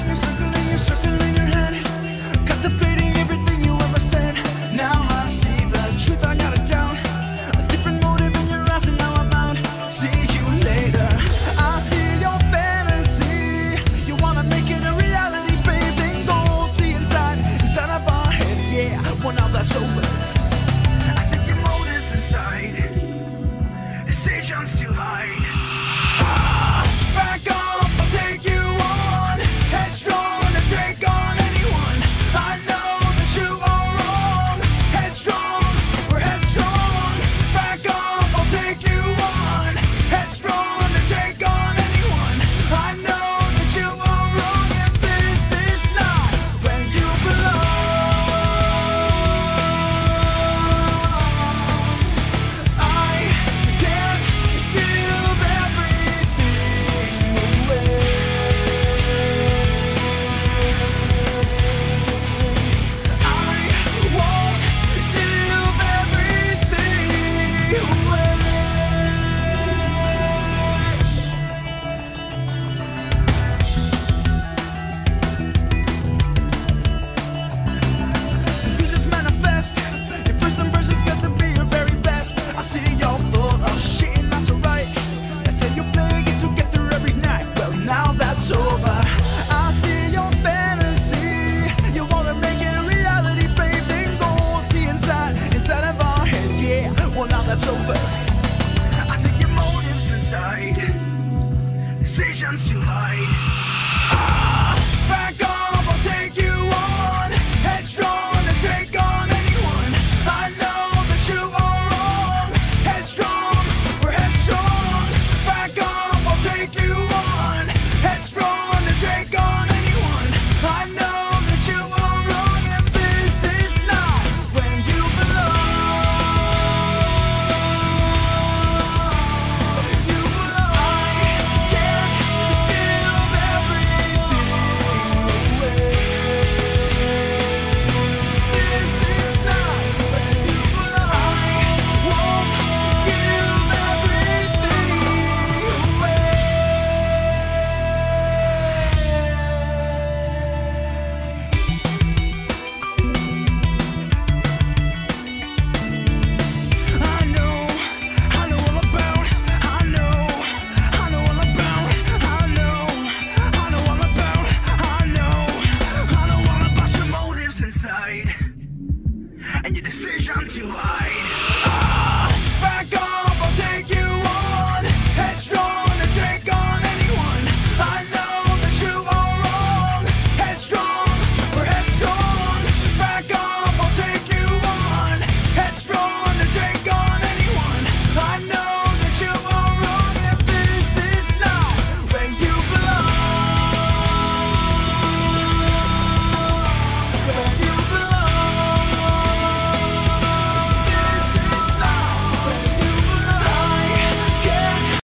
you're circling your head, contemplating everything you ever said. Now I see the truth, I got it down. A different motive in your eyes, and now I'm out. See you later. I see your fantasy. You wanna make it a reality, babe? Then go see inside of our heads. Yeah, well now that's over. I see your motives inside, decisions to hide. Back off, I'll take you on. Headstrong to take on anyone. I know that you are wrong. Headstrong, we're headstrong. Back off, I'll take you on. Headstrong to take on anyone. I know that you are wrong, and this is not where you belong. I can't give everything away. I won't give everything away. Pieces manifest. Your first impression's got to be your very best. I see you're full of shit, and that's alright. That's how you play, guess you get through every night. Well, now that's over. I see your fantasy. You wanna make it a reality, babe? Then go see inside of our heads. Yeah, well now that's over. I see your motives inside, decisions to hide.